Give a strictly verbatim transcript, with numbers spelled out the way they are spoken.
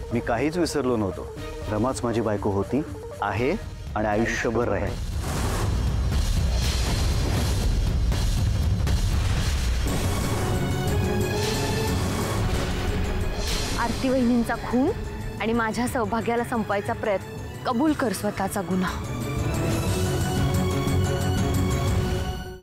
मी काहीच विसरलो नव्हतो. रमाच माझी बायको होती, आहे आणि आयुष्यभर राहील. आरती वहिनींचा खून आणि माझ्या सौभाग्याला संपवायचा प्रयत्न. कबूल कर स्वतःचा गुन्हा.